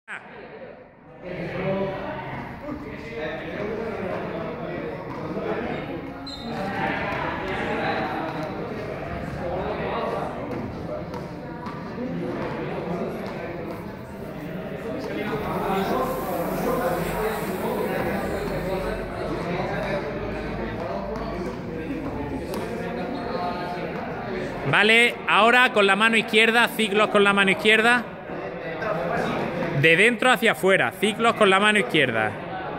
Vale, ahora con la mano izquierda, ciclos con la mano izquierda. De dentro hacia afuera, ciclos con la mano izquierda.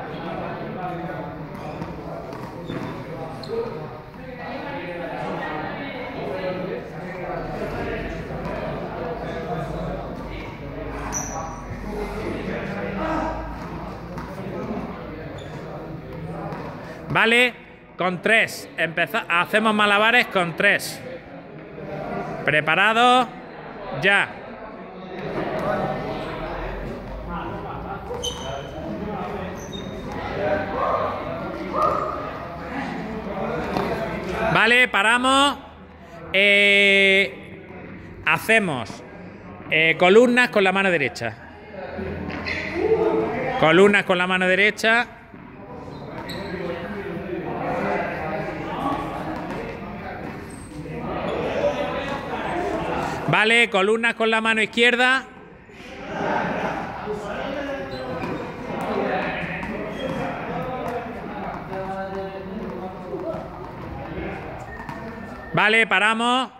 Vale, con 3. Hacemos malabares con 3. Preparados, ya. Vale, paramos. Hacemos columnas con la mano derecha. Columnas con la mano derecha. Vale, columnas con la mano izquierda. Vale, paramos.